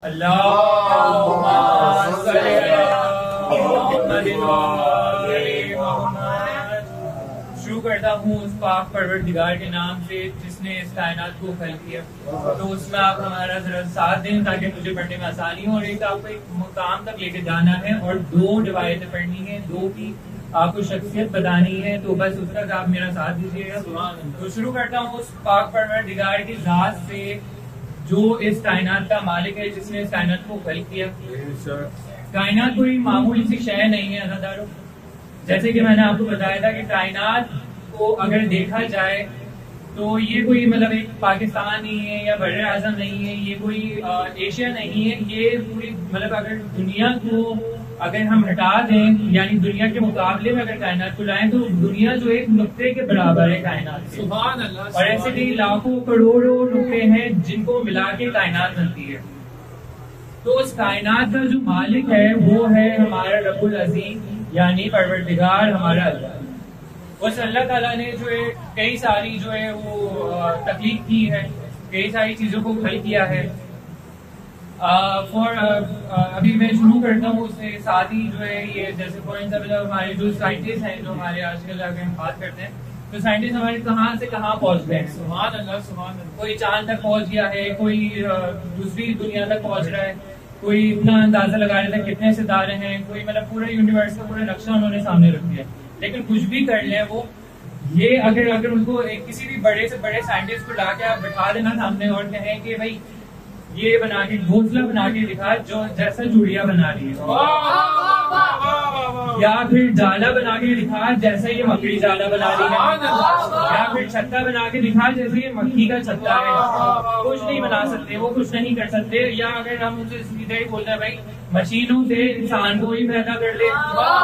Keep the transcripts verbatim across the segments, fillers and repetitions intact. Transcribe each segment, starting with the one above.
शुरू करता हूँ उस पाक परवरदिगार के नाम से जिसने इस कायनात को खल्क किया। तो उसमें आप हमारा जरा साथ दें ताकि मुझे पढ़ने में आसानी हो। और एक आपको एक मुकाम तक लेके जाना है और दो रिवायतें पढ़नी है, दो की आपको शख्सियत बतानी है, तो बस उस तक आप मेरा साथ दीजिएगा। तो शुरू करता हूँ उस पाक परवरदिगार की जात से जो इस कायनात का मालिक है, जिसने इस कायनात को खल्क किया। कायनात कोई मामूली सी शय नहीं है अज़ादारों। जैसे कि मैंने आपको बताया था कि कायनात को अगर देखा जाए तो ये कोई मतलब एक पाकिस्तान नहीं है या बड़े आजम नहीं है, ये कोई एशिया नहीं है, ये पूरी मतलब अगर दुनिया को अगर हम हटा दें यानी दुनिया के मुकाबले में अगर कायनात को लाएं तो दुनिया जो एक नुक्ते के बराबर है कायनात के। सुभान अल्लाह। और ऐसे भी लाखों करोड़ों नुक्ते हैं जिनको मिला के कायनात बनती है। तो उस कायनात का जो मालिक है वो है हमारा रब्बुल अज़ीम यानी परवरदिगार हमारा अल्लाह। उस अल्लाह ताला ने जो है कई सारी जो है वो तख्लीक की है, कई सारी चीजों को खल्क किया है। फॉर uh, uh, अभी मैं शुरू करता हूँ उससे साथ ही जो है ये जैसे फॉर एग्जाम्पल हमारे जो साइंटिस्ट हैं जो हमारे आजकल अगर हम बात करते हैं तो साइंटिस्ट हमारे कहाँ से कहाँ पहुँच गए हैं। सुभान अल्लाह, सुभान अल्लाह। कोई चांद तक पहुँच गया है, कोई uh, दूसरी दुनिया तक पहुँच रहा है, कोई इतना अंदाजा लगा रहे थे कितने सितारे हैं, कोई मतलब पूरा यूनिवर्स का पूरा नक्शा उन्होंने सामने रख दिया। लेकिन कुछ भी कर लें वो ये अगर अगर उनको एक किसी भी बड़े से बड़े साइंटिस्ट को लाके आप बिठा देना सामने और कहें कि भाई ये बना के घोंसला बना के दिखा जो जैसा चूड़िया बना रही है, या फिर जाला बना के दिखा जैसा ये मकड़ी जाला बना रही है, या फिर छत्ता बना के दिखा जैसे ये मक्खी का छत्ता है, कुछ नहीं बना सकते, वो कुछ नहीं कर सकते। या अगर हम उनसे सीधे ही बोलते हैं भाई मशीनों से इंसान को ही पैदा कर ले,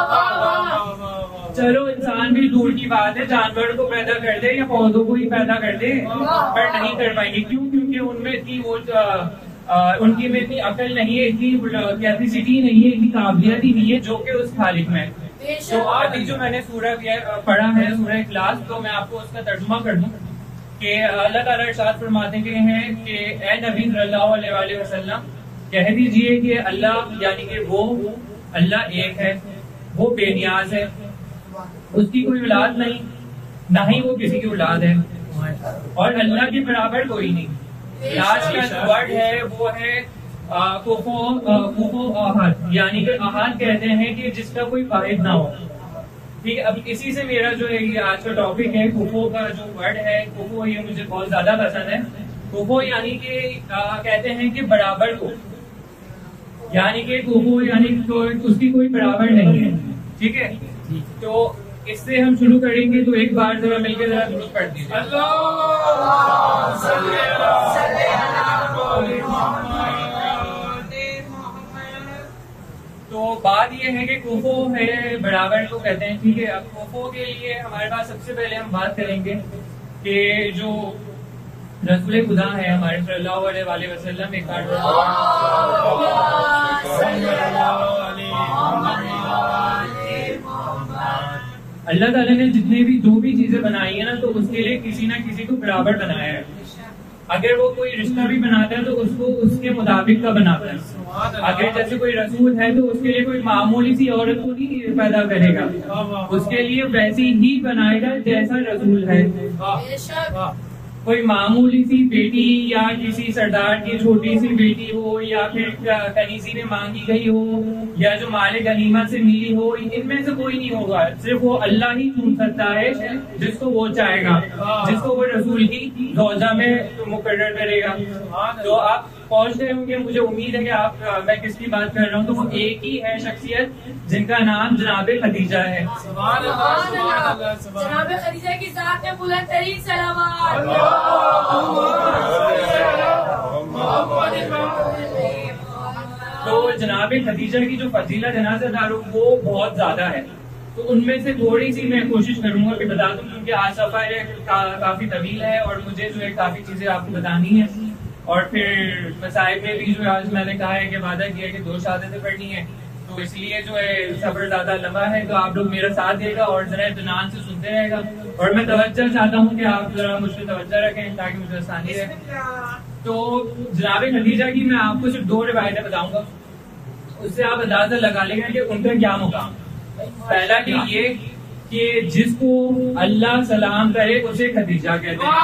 चलो इंसान भी दूर की बात है, जानवर को पैदा कर दे या पौधों को ही पैदा कर दे, पर नहीं कर पाएंगे। क्यों? क्योंकि उनमें इतनी वो आ, उनकी में इतनी अकल नहीं है, इतनी कैपेसिटी नहीं है, इतनी काबिलियत ही नहीं है जो कि उस खालिक में। तो अभी जो मैंने सूरह पढ़ा है सूरह इखलास, तो मैं आपको उसका तर्जुमा कर दूं कि अल्लाह ताला इरशाद फरमाते हैं कि ए नबी सल्लल्लाहु अलैहि वसल्लम कह दीजिए कि अल्लाह यानी कि वो अल्लाह एक है, वो बेनियाज है, उसकी कोई औलाद नहीं, ना ही वो किसी की औलाद है, और अल्लाह के बराबर कोई नहीं। लास्ट का वर्ड है वो है कुफो कुफो अहद, यानी कि अहद कहते हैं कि जिसका कोई वाहिद ना हो। ठीक है, अब इसी से मेरा जो है ये आज का टॉपिक है कुफो का जो वर्ड है कुफो, ये मुझे बहुत ज्यादा पसंद है। कुफो यानी कि कहते हैं कि बराबर को, यानी कि कुफो यानी तो उसकी कोई बराबर नहीं है। ठीक है, तो इससे हम शुरू करेंगे, तो एक बार जरा मिलकर जरा दुरूद पढ़ दीजिए। तो बात ये है कि कुफो है बराबर को कहते हैं। ठीक है, अब कुफो के लिए हमारे पास सबसे पहले हम बात करेंगे कि जो रसूल खुदा है हमारे सल्लल्लाहु अलैहि वसल्लम, एक बार अल्लाह ताला ने जितने भी जो भी चीजें बनाई है ना, तो उसके लिए किसी ना किसी को बराबर बनाया है। अगर वो कोई रिश्ता भी बनाता है तो उसको उसके मुताबिक का बनाता है। अगर जैसे कोई रसूल है तो उसके लिए कोई मामूली सी औरत को नहीं पैदा करेगा, उसके लिए वैसी ही बनाएगा जैसा रसूल है। कोई मामूली सी बेटी या किसी सरदार की छोटी सी बेटी हो, या फिर कनीजी में मांगी गई हो, या जो माले गनीमत से मिली हो, इनमें से कोई नहीं होगा। सिर्फ वो अल्लाह ही चुन सकता है जिसको वो चाहेगा, जिसको वो रसूल की दौजा में मुकर्रर करेगा। तो आप पहुंच गए होंगे, मुझे उम्मीद है कि आप मैं किसकी बात कर रहा हूँ। तो वो एक ही है शख्सियत जिनका नाम जनाब खदीजा है। जनाब खदीजा की जात में बुलंद तरीन सलावत। तो जनाब खदीजा की जो फजीलत है ना ज़ादारो, वो बहुत ज्यादा है। तो उनमें से थोड़ी सी मैं कोशिश करूंगा कि बता दूं, क्योंकि आज सफर का, काफी तवील है और मुझे जो है काफी चीजें आपको बतानी है। और फिर मसाइब में भी जो है आज मैंने कहा है कि वादा किया कि दो शहादतें पढ़नी है, तो इसलिए जो है सफर ज्यादा लंबा है। तो आप लोग मेरा साथ देगा और जरा इत्मीनान से सुनते रहेगा। और मैं तवज्जो चाहता हूँ कि आप जरा मुझ पर तवज्जो रखें ताकि मुझे आसानी रहे। तो जनाब खदीजा की मैं आपको सिर्फ दो रिवायतें बताऊंगा, उससे आप अंदाजा लगा लेंगे कि उनका क्या मुकाम। पहला कि ये कि जिसको अल्लाह सलाम करे उसे खदीजा कहते हैं।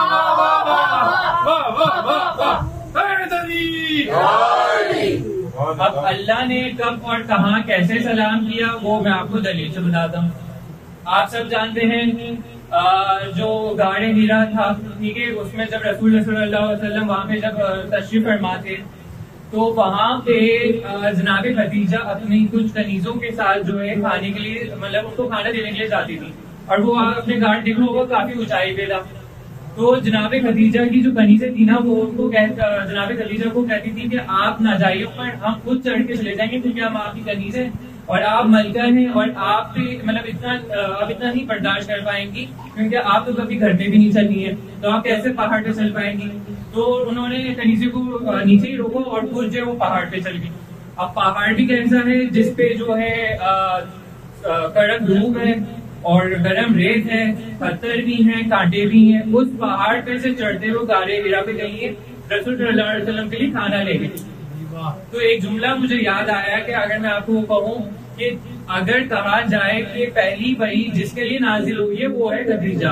अब अल्लाह ने कब और कहाँ कैसे सलाम किया वो मैं आपको दलील से बताता हूँ। आप सब जानते हैं आ, जो गाड़े हीरा था, ठीक है, उसमें जब रसूल सल्लल्लाहु अलैहि वसल्लम वहाँ पे जब तशरीफ फरमा थे तो वहाँ पे जनाब खदीजा अपनी कुछ कनीजों के साथ जो है खाने के लिए, मतलब उनको खाना देने के लिए जाती थी, और वो अपने गार्ड देखो होगा काफी ऊंचाई पे था। तो जनाब खदीजा की जो कनीजें थी ना, वो उनको जनाब खदीजा को कहती थी कि आप ना जाइए पर हम खुद चढ़ के चले जाएंगे, क्योंकि हम आपकी कनीज हैं और आप मलका हैं और आप पे मतलब इतना आप इतना नहीं बर्दाश्त कर पाएंगी, क्योंकि आप तो कभी घर पे भी नहीं चली है, तो आप कैसे पहाड़ पे चल पाएंगी। तो उन्होंने कनीजे को नीचे ही रोको और खुद जो वो पहाड़ पे चल गई। अब पहाड़ भी कैसा है जिसपे जो है कड़क धूप है और गरम रेत है, पत्थर भी हैं, कांटे भी हैं। उस पहाड़ पे से चढ़ते हुए गारे हीरा पे गई है रसूल सल्लल्लाहु अलैहि वसल्लम के लिए खाना लेके। तो एक जुमला मुझे याद आया कि अगर मैं आपको कहूँ कि अगर कहा जाए कि पहली वही जिसके लिए नाजिल हुई है वो है खदीजा।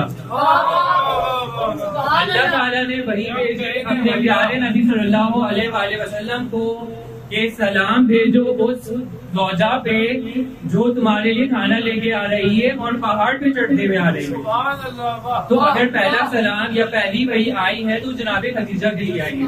अल्लाह ताला ने वही भेजे अपने प्यारे नबी सल्लल्लाहु अलैहि वसल्लम को कि सलाम भेजो उस मौजा पे जो तुम्हारे लिए खाना लेके आ रही है और पहाड़ पे चढ़ते हुए आ रही है। तो अगर पहला सलाम या पहली वही आई है तो जनाबे खदीजा के लिए आई है।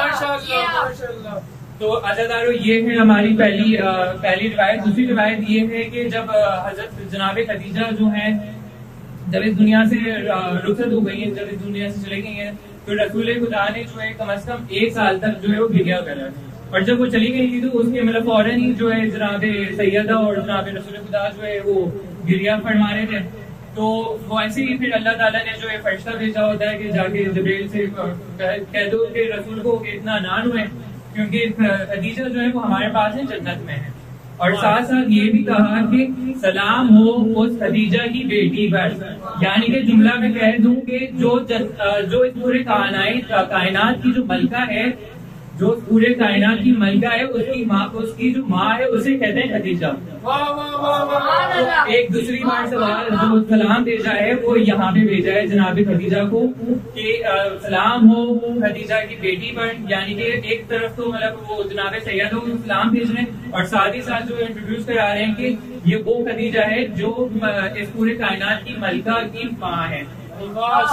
तो अज़ादारों ये है हमारी पहली आ, पहली रिवायत। दूसरी रिवायत ये है कि जब हजरत जनाबे खदीजा जो है जब इस दुनिया से रुखसत हो गई है, जब इस दुनिया से चली गई है, तो रसूल खुदा ने जो है कम अज कम एक साल तक जो है वो गिरिया करा। और जब वो चली गई थी तो उसके मतलब फौरन ही जो है जनाब सैयदा और जनाब रसूल खुदा जो है वो गिरिया फरमा रहे थे। तो वैसे ही फिर अल्लाह ताला ने जो है फरिश्ता भेजा होता है कि जाके जिब्रील से कह दो कि रसूल को इतना नान हुए, क्योंकि खदीजा जो है वो हमारे पास है, जन्नत में है। और साथ साथ ये भी कहा कि सलाम हो उस खदीजा की बेटी पर, यानी कि जुमला में कह दूं कि जो जो इस पूरे कायनात की जो मलका है, जो पूरे कायनात की मलका है, उसकी माँ उसकी जो माँ है उसे कहते हैं खदीजा। तो एक दूसरी बार सवाल जो सलाम भेजा है वो यहाँ पे भेजा है जनाब खदीजा को कि सलाम हो खदीजा की बेटी पर, यानी कि एक तरफ तो मतलब वो जनाब सैयद को सलाम भेज रहे हैं और साथ ही साथ जो इंट्रोड्यूस करा रहे हैं कि ये वो खदीजा है जो इस पूरे कायनात की मलका की माँ है। एक बार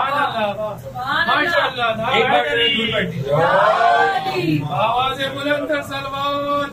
दूर कर दीजिए, आवाज़ बुलंद कर सलवात।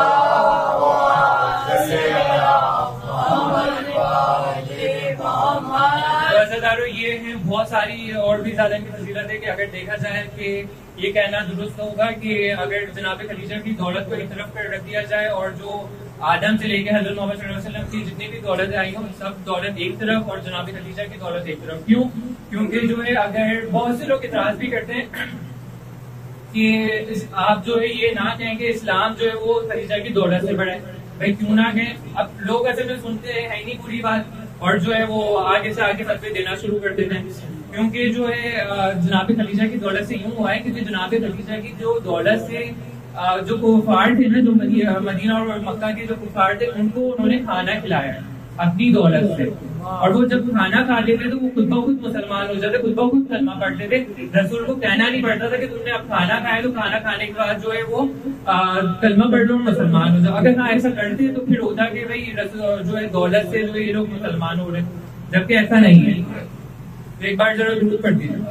वज़ादारों ये है बहुत सारी और भी ज्यादा इनकी फजीलत है कि अगर देखा जाए कि ये कहना दुरुस्त होगा कि अगर जनाब खदीजा की दौलत को एक तरफ कर रख दिया जाए और जो आदम से लेके हज़रत मोहम्मद सल्लल्लाहु अलैहि वसल्लम की जितनी भी दौलत आई हो सब दौलत एक तरफ और जनाब खदीजा की दौलत एक तरफ। क्यों? क्योंकि जो है अगर बहुत से लोग इतराज भी करते हैं कि आप जो है ये ना कहें कि इस्लाम जो है वो खदीजा की दौलत से बड़ा है। भाई क्यों ना कहें? अब लोग असल में सुनते हैं ही नहीं पूरी बात और जो है वो आगे से आगे फतवे देना शुरू कर देते हैं। क्योंकि जो है जनाब खदीजा की दौलत से यूं हुआ है क्योंकि जनाब खदीजा की जो दौलत से जो कुफार थे ना, जो मदीना और मक्का के जो कुफार थे, उनको उन्होंने खाना खिलाया अपनी दौलत से। और वो जब खाना खा लेते तो वो खुद ब खुद मुसलमान हो जाते, खुद ब खुद कलमा पढ़ते थे। रसूल को कहना नहीं पड़ता था कि तुमने अब खाना खाया तो खाना खाने के बाद जो है वो कलमा पढ़ लो मुसलमान हो जाओ। अगर ना ऐसा करते तो फिर होता कि भाई जो है दौलत से जो ये लोग मुसलमान हो रहे, जबकि ऐसा नहीं है। तो एक बार जरूर दुरूद पढ़ दीजिए।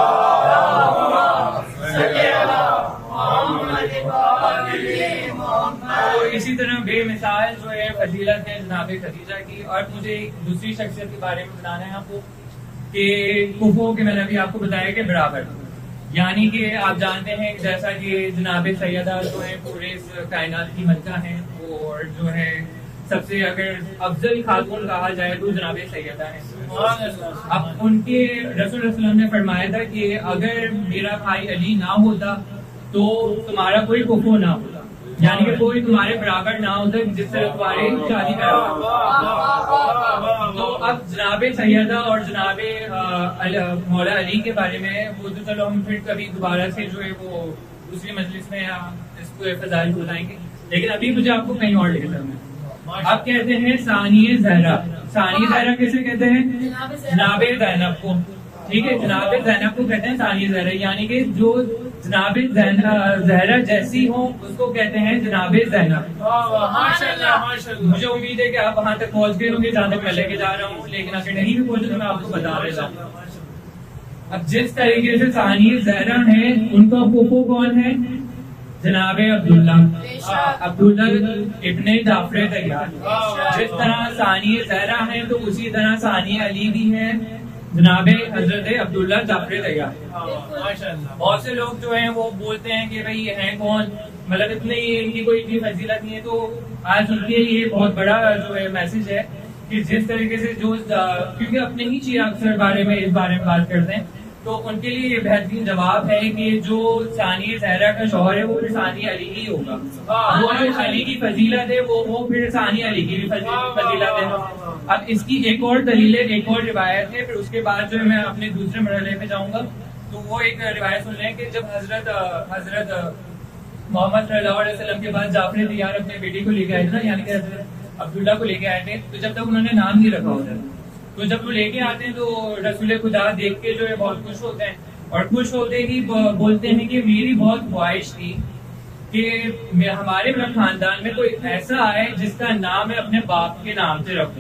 तो इसी तरह बेमिसाल जो है फजीलत है जनाब खदीजा की। और मुझे एक दूसरी शख्सियत के बारे में बताना है आपको कि कुफो के मैंने अभी आपको बताया कि बराबर, यानी कि आप जानते हैं जैसा कि जनाब सैयदा जो है पूरे इस कायनात की मलका है और जो है सबसे अगर अफजल खातून कहा जाए तो जनाब सैयदा है। अब उनके रसूल सल्लल्लाहु ने फरमाया था कि अगर मेरा भाई अली ना होता तो तुम्हारा कोई कुफो ना होता। यानी कि कोई तुम्हारे बराबर ना होता जिस तरह तुम्हारी शादी करा। तो अब जनाबे सैयदा और जनाबे मौला अली के बारे में वो तो चलो हम फिर कभी दोबारा से जो है वो दूसरी मजलिस में इसको फजाइल बताएंगे, लेकिन अभी मुझे आपको कहीं और लेके चलना है। अब कहते हैं सानिए ज़हरा। सानिए ज़हरा किसे कहते हैं? जनाबे ज़ैनब को। ठीक है, जनाबे ज़ैनब को कहते हैं सानिए ज़हरा, यानी कि जो जनाबे ज़हरा जैसी हो उसको कहते हैं जनाबे ज़ैनब। माशाल्लाह माशाल्लाह। मुझे उम्मीद है कि आप वहाँ तक पहुँच गए होंगे जहाँ तक मैं लेके जा रहा हूँ, लेकिन अगर नहीं भी पहुँचे तो मैं आपको बता रहा हूँ। अब जिस तरीके से सानिए ज़हरा है, उनका फूफो कौन है? जनाबे अब्दुल्ला अब्दुल्ला इब्ने जाफर तैयार। जिस तरह सानिए ज़हरा है तो उसी तरह सानिए अली भी है, जनाबे हजरत अब्दुल्ला जाफर तैयार। बहुत से लोग जो हैं वो बोलते हैं कि भाई ये हैं कौन, मतलब इतने इनकी कोई इतनी फजीलत नहीं है। तो आज उनके लिए बहुत बड़ा जो है मैसेज है कि जिस तरीके से जो, क्योंकि अपने ही चीज अक्सर बारे में इस बारे में बात करते हैं, तो उनके लिए ये बेहतरीन जवाब है कि जो सानिए ज़हरा का शौहर है वो फिर सानिए अली ही होगा। वो जो अली की फजीलत है वो वो फिर सानिए अली की भी फजीलत है। अब इसकी एक और दलील, एक और रिवायत है, फिर उसके बाद जो है मैं अपने दूसरे मरहले में जाऊंगा। तो वो एक रिवायत सुन लें कि जब हजरत हजरत मोहम्मद सल्लल्लाहु अलैहि वसल्लम के बाद जाफर तैयार अपने बेटे को लेके आए थे ना, यानी कि हजरत अब्दुल्ला को लेके आए थे, तो जब तक उन्होंने नाम नहीं रखा होता, तो जब वो लेके आते हैं तो रसूल खुदा देख के जो है बहुत खुश होते हैं, और खुश होते ही बोलते हैं कि मेरी बहुत ख्वाहिश थी कि हमारे मतलब खानदान में कोई ऐसा आए जिसका नाम है अपने बाप के नाम से रखूं।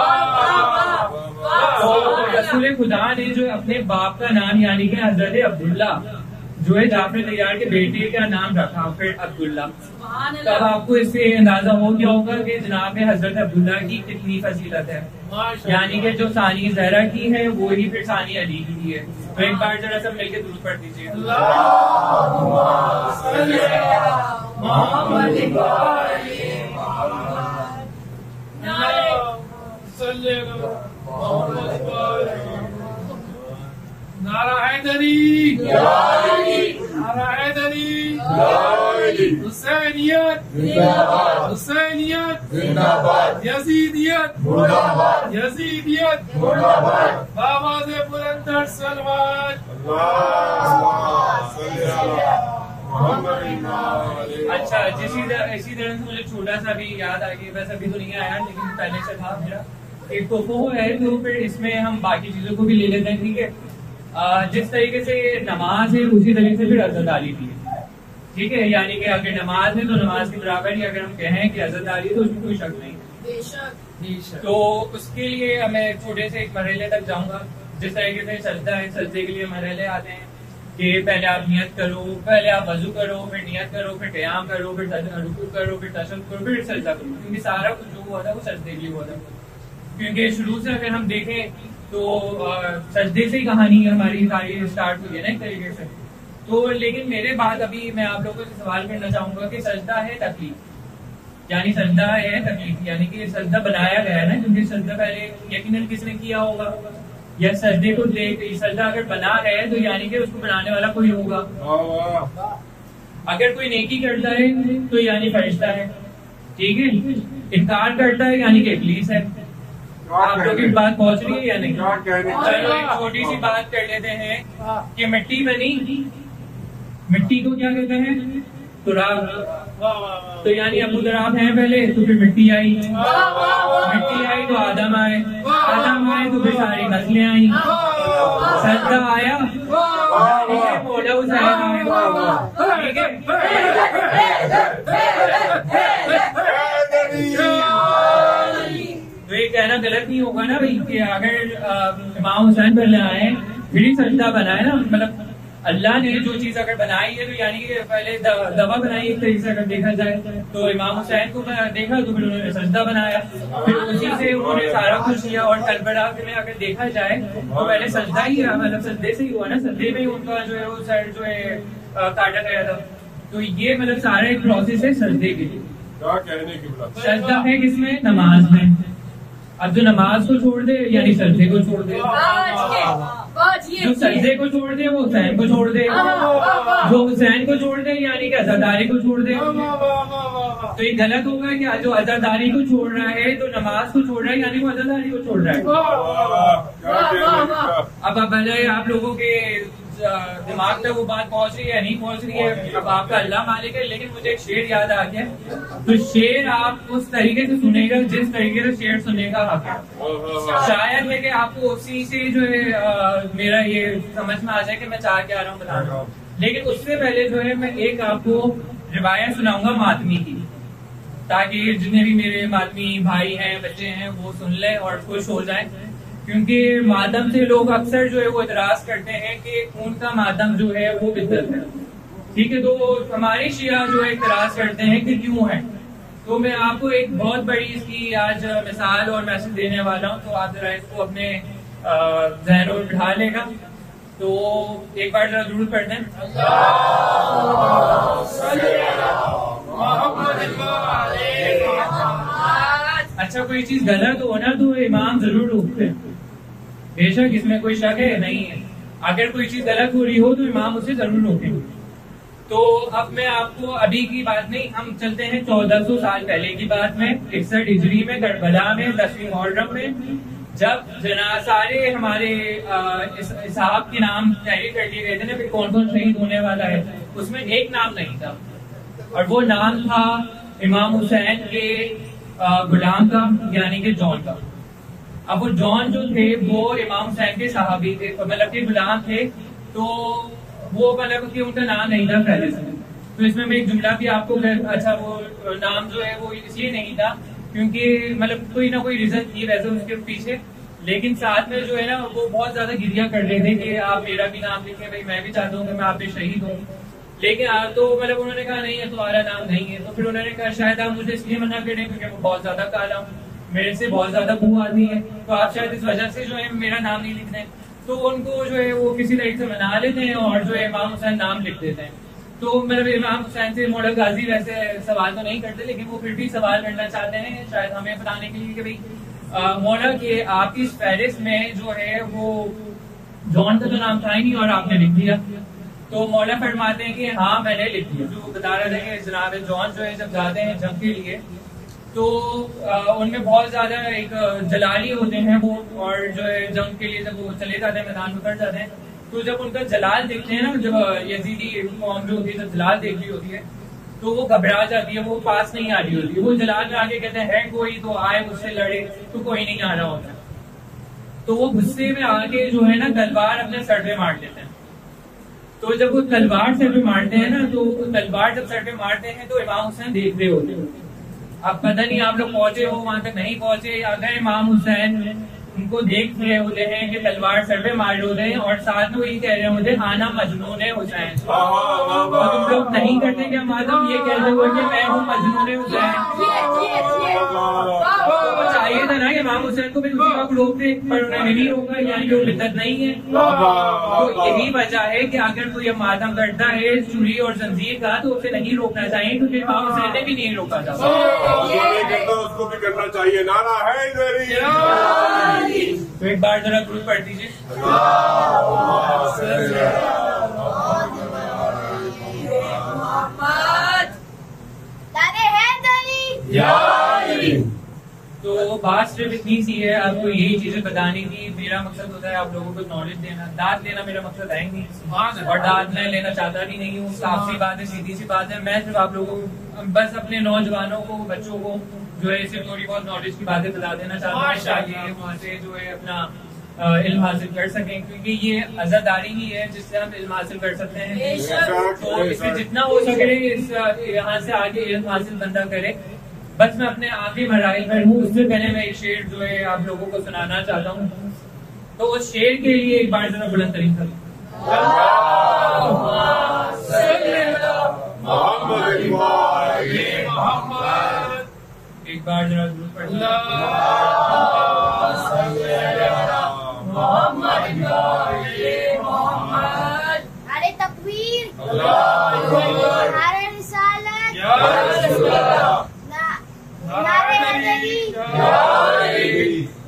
तो रसूल खुदा ने जो अपने बाप का नाम यानी कि हजरत अब्दुल्ला जो है जाफर तैयार के बेटे का नाम रखा, फिर अब्दुल्ला। तब आपको इससे अंदाजा हो गया होगा कि जनाब हजरत अब्दुल्ला की कितनी फजीलत है, यानी कि जो सानिए ज़हरा की है वो ही फिर सानिए अली की है। तो एक बार जरा सब मिलकर दुरूद पढ़ दीजिए। नारा हैदरी, नारा हैदरी, हुसैनियत, हुसैनियत, यजीदियत, यजीदियत, बाबा से बुलंदर सलवात। अच्छा, जिसी तरह इसी तरह से मुझे छोटा सा भी याद आ गया, वैसे अभी तो नहीं आया लेकिन पहले से था मेरा एक तो है, तो फिर इसमें हम बाकी चीजों को भी ले लेते हैं। ठीक है, जिस तरीके से नमाज है उसी तरीके से फिर अज़ादारी भी है। ठीक है, यानी कि अगर नमाज है तो नमाज के बराबर ही अगर हम कहें कि अज़ादारी है तो उसमें कोई शक नहीं है। तो उसके लिए हमें छोटे से एक मरहले तक जाऊंगा। जिस तरीके से सजदा है, सजदे के लिए मरहले आते हैं कि पहले आप नियत करो, पहले आप वजू करो, फिर नियत करो, फिर क़याम करो, फिर रुकू करो, फिर तशहहुद करो, फिर सजदा करो, क्योंकि सारा कुछ जो हुआ था वो सजदे के लिए हुआ था। क्योंकि शुरू से अगर हम देखें तो सजदे से ही कहानी हमारी सारी स्टार्ट हुई है ना एक तरीके से। तो लेकिन मेरे बाद अभी मैं आप लोगों से सवाल करना चाहूंगा कि सजदा है तकलीफ, यानी सजदा है तकलीफ, यानी कि सजदा बनाया गया है ना, क्योंकि सजदा पहले यकीनन किसने किया होगा, या सजदे को देख सजदा अगर बना है तो यानी कि उसको बनाने वाला कोई होगा। अगर कोई नेकी करता है तो यानी फरिश्ता है। ठीक है, इनकार करता है यानी कि इब्लीस है। आप लोग की बात पहुंच रही है या नहीं? चलो एक छोटी सी बात कर लेते हैं कि मिट्टी बनी, मिट्टी को क्या कहते हैं? तुराब। तो यानी अबू तुराब है पहले, तो फिर मिट्टी आई, मिट्टी आई तो आदम आए, आदम आए तो फिर सारी नस्लें आई, सजदा आया, मौला हुसैन आए। ठीक है, तो ये कहना गलत नहीं होगा ना भाई कि अगर इमाम हुसैन पहले आए फिर ही सजदा बनाए ना, मतलब अल्लाह ने जो चीज अगर बनाई है तो यानी कि पहले दवा बनाई एक तरीके से अगर देखा जाए तो इमाम हुसैन को देखा तो फिर उन्होंने सजदा बनाया, फिर उसी से उन्होंने सारा कुछ किया। और करबला में अगर देखा जाए तो पहले सजदा ही मतलब सजदे से ही हुआ ना, सजदे में ही उनका जो है वो साइड जो है काटा गया था। तो ये मतलब सारा एक प्रोसेस है सजदे के लिए। क्या कहने की बात, सजदा है किसमें? नमाज में। अब जो नमाज को छोड़ दे यानी सजदे को छोड़ दे, जो सजदे को छोड़ दे वो हुसैन को छोड़ दे, जो हुसैन को छोड़ दे यानी कि अज़ादारी को छोड़ दे। तो ये गलत होगा कि जो अज़ादारी को छोड़ रहा है तो नमाज को छोड़ रहा है यानी वो अज़ादारी को छोड़ रहा है। अब अब भले आप लोगों के दिमाग तक वो बात पहुंच रही है या नहीं पहुंच रही है, अब आपका अल्लाह मालिक है। लेकिन मुझे एक शेर याद आ गया, तो शेर आप उस तरीके से सुनेगा जिस तरीके से शेर सुनेगा हक है। शायद है कि आपको उसी से जो है आ, मेरा ये समझ में आ जाए कि मैं चाह क्या रहा हूँ बता रहा हूँ। लेकिन उससे पहले जो है मैं एक आपको रिवायत सुनाऊंगा मातमी की, ताकि जितने भी मेरे मातमी भाई हैं बच्चे हैं वो सुन लें और खुश हो जाएं। क्योंकि मातम से लोग अक्सर जो है वो इतराज करते हैं कि खून का मातम जो है वो बिदअत है, ठीक है। तो हमारे शिया जो है इतराज करते हैं कि क्यों है। तो मैं आपको एक बहुत बड़ी इसकी आज मिसाल और मैसेज देने वाला हूँ, तो आप जरा इसको अपने ज़हनों में बिठा लेगा। तो एक बार जरा जरूर पढ़ दें। अच्छा, कोई चीज गलत हो ना तो इमाम जरूर रोकते हैं, बेशक इसमें कोई शक है नहीं है। अगर कोई चीज गलत हो रही हो तो इमाम उसे जरूर रोकेंगे। तो अब मैं आपको अभी की बात नहीं, हम चलते हैं चौदह सौ साल पहले की बात में, इकसठ हिजरी में करबला में दसवीं मुहर्रम में, जब जना सारे हमारे साहब के नाम तहरीर कर लिए गए थे ना कि कौन कौन शहीद होने वाला है, उसमें एक नाम नहीं था और वो नाम था इमाम हुसैन के गुलाम का, यानी कि जॉन का। अब वो जॉन जो थे वो इमाम हुसैन के सहाबी थे, मतलब के गुलाम थे, तो वो मतलब कि उनका नाम नहीं था पहले से। तो इसमें मैं एक जुमला भी आपको, अच्छा वो नाम जो है वो इसलिए नहीं था क्योंकि मतलब कोई ना कोई रीजन थी वैसे उसके पीछे, लेकिन साथ में जो है ना वो बहुत ज्यादा गिरिया कर रहे थे कि आप मेरा भी नाम लिखें, भाई मैं भी चाहता हूँ कि मैं आप पे शहीद हूँ। लेकिन तो मतलब उन्होंने कहा नहीं है तुम्हारा नाम नहीं है। तो फिर उन्होंने कहा शायद आप मुझे इसलिए मना करें क्योंकि मैं बहुत ज्यादा काला हूँ, मेरे से बहुत ज्यादा बू आती है, तो आप शायद इस वजह से जो है मेरा नाम नहीं लिख दें। तो उनको जो है वो किसी तरीके से मना लेते हैं और जो है इमाम हुसैन नाम लिख देते हैं। तो मतलब इमाम हुसैन से मॉडल गाजी वैसे सवाल तो नहीं करते, लेकिन वो फिर भी सवाल करना चाहते हैं शायद हमें बताने के लिए कि भाई मौला के आपकी इस फहरिस्त में जो है वो जॉन का तो नाम था ही नहीं और आपने लिख दिया। तो मौला फरमाते हैं कि हाँ मैंने लिख दिया। जो बता रहे थे कि जनाब जॉन जो है जब जाते हैं जंग के लिए तो उनमें बहुत ज्यादा एक जलाली होते हैं वो, और जो है जंग के लिए जब वो चले जाते हैं मैदान में उतर जाते हैं, तो जब उनका जलाल देखते हैं ना, जब यजीदी कौम जो होती है जब जलाल देख रही होती है तो वो घबरा जाती है, वो पास नहीं आ रही होती है। वो जलाल में आके कहते हैं है कोई तो आए मुझसे लड़े, तो कोई नहीं आ रहा होता। तो वो गुस्से में आके जो है ना तलवार अपने सर पे मार लेते हैं। तो जब वो तलवार सर पे मारते हैं ना, तो तलवार जब सर पे मारते हैं तो इमाम हुसैन देख रहे होते हैं। अब पता नहीं आप लोग पहुंचे हो वहां तक नहीं पहुंचे, अगर इमाम हुसैन उनको देख रहे होते हैं कि तलवार सर पे मार होते हैं और साथ में वही कह रहे होते आना मजनून हुसैन, और तुम लोग नहीं करते क्या मालूम ये कहते हुए कि मैं हूँ मजनून हुसैन। तो चाहिए था ना कि इमाम हुसैन को भी उसी वक्त रोकते, पर उन्होंने नहीं रोका, यानी कि वो बिदअत नहीं है। तो यही वजह है कि अगर कोई अब मातम करता है चूड़ी और जंजीर का तो उसे नहीं रोकना चाहिए, क्योंकि इमाम हुसैन ने भी नहीं रोका था, उसको भी करना चाहिए। नारा है तो एक बार जरा दुरूद पढ़ दीजिए। तो बात सिर्फ इतनी सी है, आपको यही चीजें बतानी थी। मेरा मकसद होता है आप लोगों को नॉलेज देना, दाद लेना मेरा मकसद है नहीं, और दाद मैं लेना चाहता भी नहीं हूँ। साफ सी बात है, सीधी सी बात है। मैं सिर्फ आप लोगों को बस अपने नौजवानों को, बच्चों को जो है सिर्फ थोड़ी बहुत नॉलेज की बातें बता देना चाहता हूँ ताकि वहाँ से जो है अपना इल्म हासिल कर सकें, क्योंकि ये आजादारी ही है जिससे हम इल्म हासिल कर सकते हैं। तो इसमें जितना हो सके इस यहाँ से आगे इल्म हासिल बंदा करे। बस मैं अपने आखिरी मराइल पर हूँ, उससे पहले मैं एक शेर जो है आप लोगों को सुनाना चाहता हूँ। तो उस शेर के लिए एक बार जरा बुलंद तरीन कर एक बार जरा जरूर पढ़ अरे तकबीर, नारे रिसालत, नारे हैदरी।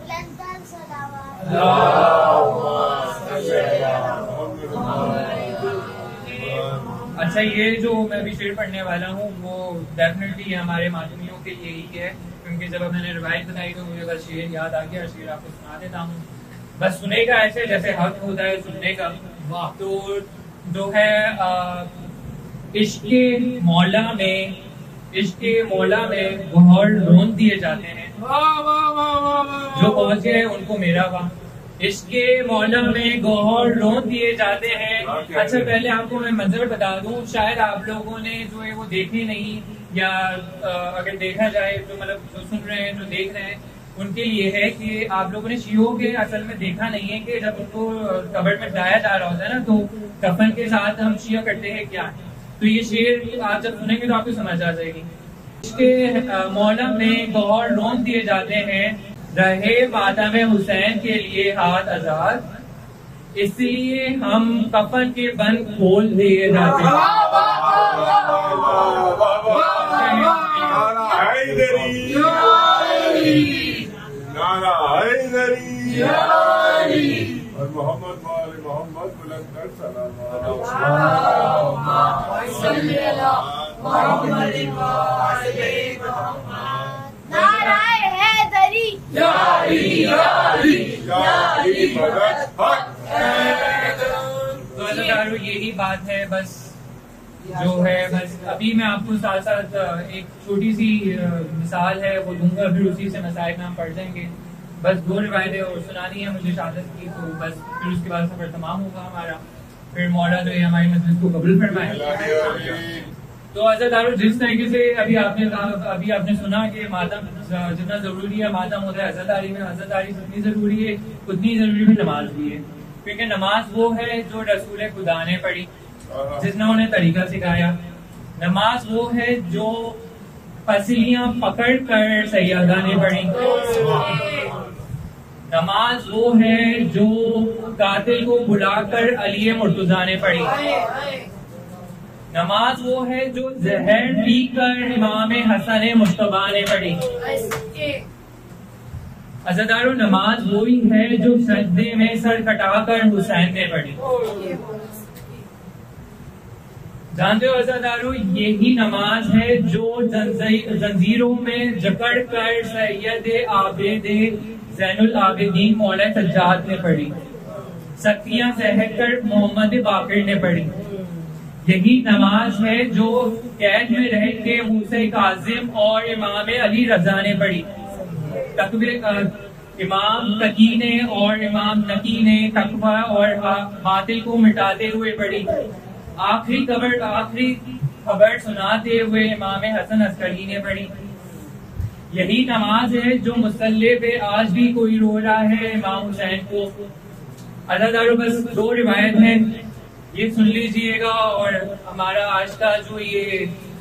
अच्छा, ये जो मैं अभी शेर पढ़ने वाला हूँ वो डेफिनेटली हमारे मासूमियों के लिए ही है, क्योंकि जब मैंने रिवायत बनाई तो मुझे बस शेर याद आ गया। शेर आपको सुना देता हूँ, बस सुनेगा ऐसे जैसे हक होता है सुनने का। वाह। तो जो है इश्के मौला में इश्के मौला में गौहर रोन दिए जाते हैं, जो पहुंचे हैं उनको मेरा वाह। इसके मौला में गौहर रोन दिए जाते हैं। अच्छा, पहले आपको मैं मंजर बता दूं, शायद आप लोगों ने जो है वो देखे नहीं, या अगर देखा जाए तो मतलब जो सुन रहे हैं जो देख रहे हैं उनके लिए है कि आप लोगों ने शियों के असल में देखा नहीं है कि जब उनको कब्र में लाया जा रहा होता है ना, तो कफन के साथ हम शिया करते हैं क्या है। तो ये शेर आप जब सुनेंगे तो आपको समझ आ जाएगी। इसके मौला में गौहर रोन दिए जाते हैं, रहे मातम हुसैन के लिए हाथ आजाद, इसलिए हम कफन के बंद खोल दिए जाते हैं। नारा हैदरी और मोहम्मद वाले मोहम्मद बुलंद नाराए हैदरी यारी यारी यारी मदद हक। तो अज़ादारो यही बात है, बस जो है बस अभी मैं आपको साथ साथ एक छोटी सी मिसाल है वो दूंगा, फिर उसी से मसाइल में हम पढ़ जाएंगे। बस दो रिवायतें और सुनानी है मुझे शहादत की, तो बस फिर उसके बाद सफर तमाम होगा हमारा। फिर मौला जो है हमारी मजलिस को कबूल फरमाए। तो अज़ादारो जिस तरीके से अभी आपने अभी आपने सुना कि मातम जितना जरूरी है मातम होता है अज़ादारी में, अज़ादारी जितनी जरूरी है उतनी जरूरी भी नमाज भी है, क्योंकि नमाज वो है जो रसूल खुदा ने पढ़ी, जिसने उन्हें तरीका सिखाया। नमाज वो है जो पसलियां पकड़ कर सैयदा ने पढ़ी। नमाज वो है जो कातिल को बुलाकर अली मुर्तजा ने पढ़ी। नमाज वो है जो जहर पीकर इमाम हसन मुश्तबा ने पढ़ी। अज़ादारो नमाज वो ही है जो सजदे में सर कटाकर हुसैन ने पढ़ी। जानते हो अज़ादारो, यही नमाज है जो जंजीरों में जकड़ कर सैयद आबिद ज़ैनुल आबिदीन मौला सज्जाद ने पढ़ी, सख्तियां सहकर मोहम्मद बाकिर ने पढ़ी। यही नमाज है जो कैद में रह के मूसा काजिम और इमाम अली रजा ने पढ़ी। तकबीर इमाम तकी ने और इमाम नकी ने तकवा और बातिल को मिटाते हुए पढ़ी। आखिरी खबर आखिरी खबर सुनाते हुए इमाम हसन अस्करी ने पढ़ी। यही नमाज है जो मुसल्ले पे आज भी कोई रो रहा है इमाम हुसैन को। अज़ादारो बस दो रिवायत है, ये सुन लीजिएगा और हमारा आज का जो ये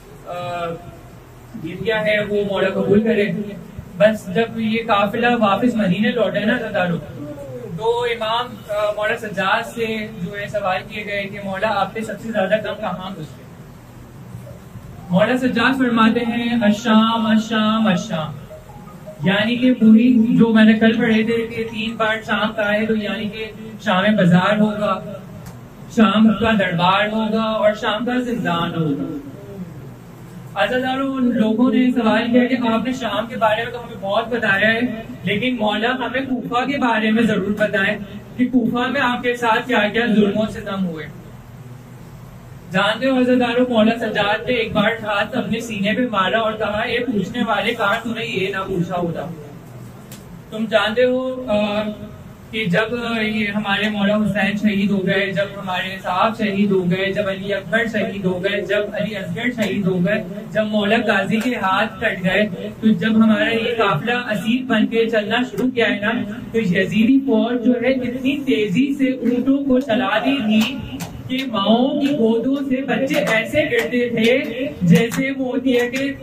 गिरिया है वो मौला कबूल करे। बस जब ये काफिला वापस मदीने लौटे ना अज़ादारो, तो इमाम मौला सज्जाद से जो है सवाल किए गए कि मौला आपने सबसे ज्यादा गम कहाँ गुज़रे। मौला सज्जाद फरमाते हैं अशाम अशाम अशाम, यानी कि पूरी जो मैंने कल पढ़े थे कि तीन बार शाम का है, तो यानी कि शाम बाजार होगा, शाम का दरबार होगा और शाम का जिंदान होगा। अज़ादारो उन लोगों ने सवाल किया कि आपने शाम के बारे में तो हमें बहुत बताया है, लेकिन मौला हमें कूफा के बारे में जरूर बताएं कि कूफा में आपके साथ क्या क्या जुल्मों से सितम हुए। जानते हो अज़ादारो, मौला सज्जाद ने एक बार हाथ अपने सीने पे मारा और कहा, ये पूछने वाले कहा तूने ये ना पूछा होता। तुम जानते हो आ, कि जब ये हमारे मौला हुसैन शहीद हो गए, जब हमारे साहब शहीद हो गए, जब अली अकबर शहीद हो गए, जब अली असगर शहीद हो गए, जब मौला गाजी के हाथ कट गए, तो जब हमारा ये काफिला असीर बन के चलना शुरू किया है ना, तो यजीदी फौज जो है इतनी तेजी से ऊंटों को चला दी थी कि माओं की गोदों से बच्चे ऐसे गिरते थे जैसे वो होती है कि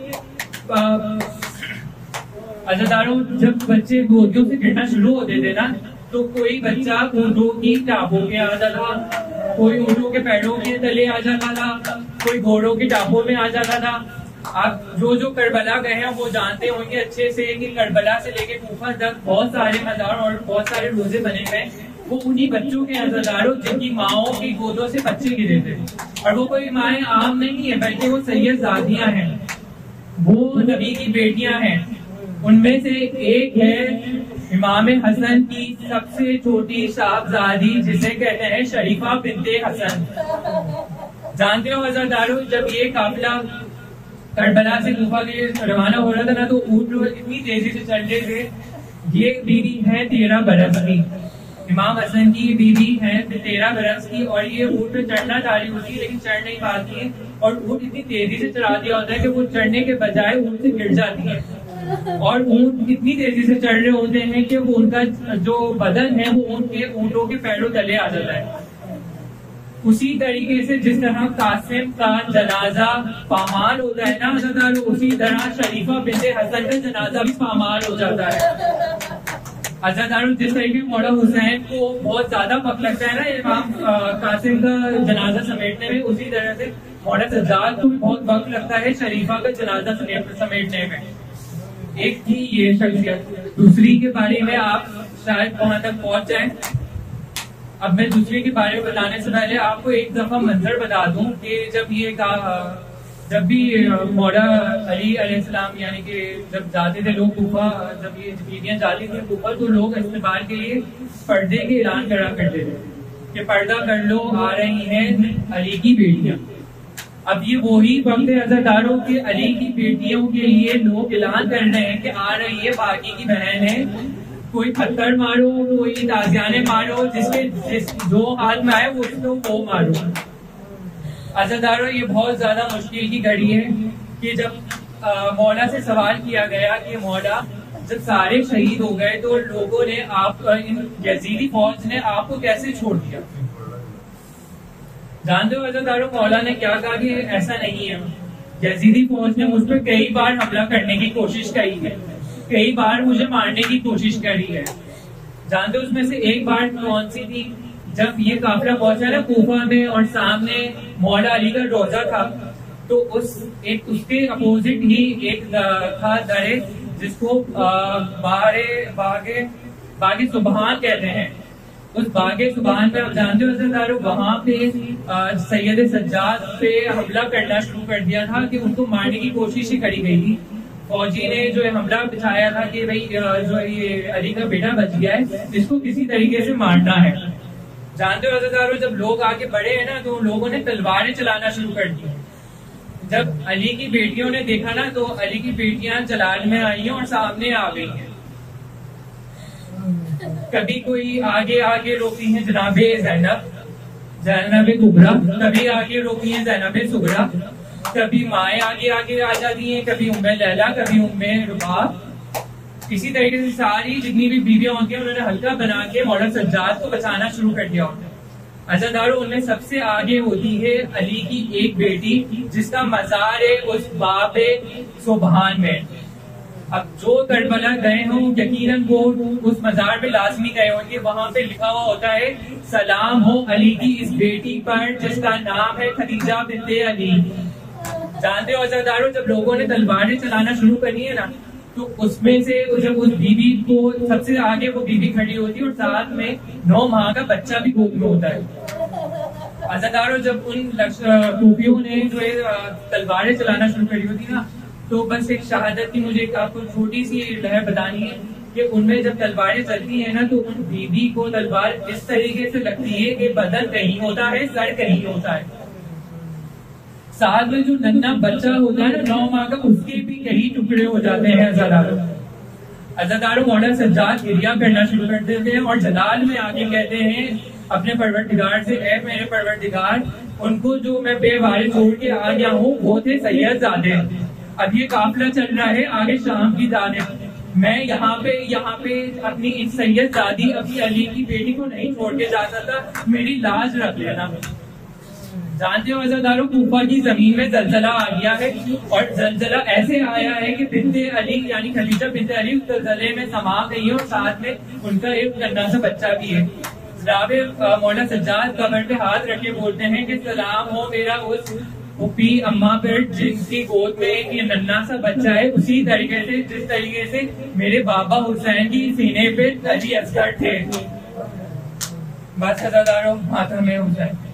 अज़ादारो जब बच्चे गोदियों से गिरना शुरू होते थे ना, तो कोई बच्चा ऊँटों की टापों में आ जाता था, कोई ऊँटों के पैरों के तले आ जाता था, कोई घोड़ों की टापों में आ जाता था। आप जो जो करबला गए हैं वो जानते होंगे अच्छे से कि करबला से लेके कूफा तक बहुत सारे मजार और बहुत सारे रोजे बने गए, वो उन्हीं बच्चों के अज़ादारों जिनकी माओं की गोदों से बच्चे गिरे थे, और वो कोई माएँ आम नहीं है बल्कि वो सैयद ज़ादियाँ हैं, वो नबी की बेटियां हैं। उनमें से एक है इमाम हसन की सबसे छोटी साहबजादी, जिसे कहते हैं शरीफा बिनते हसन। जानते हो अज़ादारों, जब ये काफिला करबला से कूफा के लिए रवाना हो रहा था ना, तो ऊँट इतनी तेजी से चल रहे थे। ये बीवी है तेरह बरस की, इमाम हसन की बीवी है तेरह बरस की, और ये ऊँट पे चढ़ना चाह रही होती है लेकिन चढ़ नहीं पाती है, और ऊँट इतनी तेजी से चढ़ा दिया होता है कि वो चढ़ने के बजाय ऊँट से गिर जाती है, और ऊँट इतनी तेजी से चढ़ रहे होते हैं कि वो उनका जो बदन है वो ऊँट के ऊँटों के पैरों तले आ जाता है। उसी तरीके से जिस तरह कासिम का जनाजा पामाल होता है ना अज़ादारों, उसी तरह शरीफा बिनते हसन का जनाजा भी पामाल हो जाता है। अज़ादारों, जिस तरीके मौला हुसैन को बहुत ज्यादा वक्त लगता है ना इमाम कासिम का जनाजा समेटने में, उसी तरह से मौला सज्जाद को भी बहुत वक्त लगता है शरीफा का जनाजा समेटने में। एक थी ये शख्सियत, दूसरी के बारे में आप शायद वहां तक पहुंच जाए। अब मैं दूसरे के बारे में बताने से पहले आपको एक दफा मंजर बता दूं कि जब ये कहा जब भी मौला अली अलैहिस्सलाम यानी कि जब जाते थे लोग कूफा, जब ये बीवियां जाती थी कूफा, तो लोग इस्तेमाल के लिए पर्दे के ऐलान करा करते थे कि पर्दा कर लो, आ रही हैं अली की बेटियां। अब ये वही वक्त है अज़ादारों के अली की बेटियों के लिए लोग ऐलान कर रहे हैं कि आ रही है बाकी की बहन है, कोई पत्थर मारो, कोई ताजियाने मारो, जिसके जिस जो हाथ में आए वो उसको वो मारो। अज़ादारों, ये बहुत ज्यादा मुश्किल की घड़ी है कि जब आ, मौला से सवाल किया गया कि मौला जब सारे शहीद हो गए तो लोगों ने आप इन यजीदी फौज ने आपको कैसे छोड़ दिया। जानते हो अज़ादारों, मौला ने क्या कहा कि ऐसा नहीं है, यजीदी फौज ने मुझ पर कई बार हमला करने की कोशिश करी है, कई बार मुझे मारने की कोशिश करी है। जानते हो उसमें से एक बार कौन सी थी? जब ये काफिला पहुंचा ना कूफा में और सामने मौला अली का रोजा था, तो उस एक उसके अपोजिट ही एक था दरे जिसको बागे बागे बागे सुबहान कहते हैं। उस बागे सुबहान पे आप जानते हो अज़ादारों, वहां पे सैयद सज्जाद पे हमला करना शुरू कर दिया था कि उनको मारने की कोशिश ही करी गई थी। फौजी ने जो हमला बिछाया था कि भाई जो ये अली का बेटा बच गया है, इसको किसी तरीके से मारना है। जानते हो अज़ादारों, जब लोग आगे बढ़े हैं ना तो लोगों ने तलवारें चलाना शुरू कर दी। जब अली की बेटियों ने देखा ना तो अली की बेटियां जलाल में आई हैं और सामने आ गई हैं। कभी कोई आगे आगे रोकी है जनाबे ज़ैनब ज़ैनब कुबरा, कभी आगे रोकी है ज़ैनब सुगरा, कभी माए आगे आगे आ जाती हैं, कभी उम्मे लैला, कभी उम्मे रुबाब। इसी तरीके से सारी जितनी भी बीवियां होती हैं उन्होंने हल्का बना के मौला सज्जाद को बचाना शुरू कर दिया होता है। अज़ादारों, उनमें सबसे आगे होती है अली की एक बेटी जिसका मज़ार है उस बाबे सुबहान में। अब जो करबला गए हों यकीनन वो उस मज़ार पे लाजमी गए होंगे, वहां पे लिखा हुआ होता है सलाम हो अली की इस बेटी पर जिसका नाम है खदीजा बिनते अली। जानते हो अज़ादारों, जब लोगों ने तलवारें चलाना शुरू करी है ना तो उसमें से जब उस बीवी को सबसे आगे वो बीवी खड़ी होती है और साथ में नौ माह का बच्चा भी गोद में होता है। अज़ादारों, जब उन कूफियों ने जो है तलवारें चलाना शुरू करी होती ना, तो बस एक शहादत की मुझे आपको छोटी सी लहर बतानी है कि उनमें जब तलवारें चलती है ना तो उन बीवी को तलवार इस तरीके से लगती है कि बदन कहीं होता है, सर कहीं होता है, साथ में जो नन्हा बच्चा होता है ना नौ माह का, उसके भी कई टुकड़े हो जाते हैं। अज़ादारों अज़ादारों मौला सज्जाद गिरिया करना शुरू कर देते हैं और जलाल में आके कहते हैं अपने परवरदिगार से, ऐ मेरे परवरदिगार, उनको जो मैं बेवारे छोड़ के आ गया हूँ वो थे सैयदजादे। अब ये काफिला चल रहा है आगे शाम की जानिब, मैं यहाँ पे यहाँ पे अपनी इस सैयदजादी अपनी अली की बेटी को नहीं छोड़ के जा सकता, मेरी लाज रख लेना। जानते हो अज़ादारों, कूफा की जमीन में जलजला आ गया है और जलजला ऐसे आया है कि बिनते अली यानी खदीजा बिनते अली उस जलजले में समा गई है और साथ में उनका एक नन्हा सा बच्चा भी है। जनाब मौला सज्जाद कब्र पे हाथ रखे बोलते हैं कि सलाम हो मेरा उस फूफी अम्मा पर जिनकी गोद में ये नन्हा सा बच्चा है, उसी तरीके से जिस तरीके से मेरे बाबा हुसैन की सीने पे अली असगर थे। बस सजादारों मातम में हो जाए।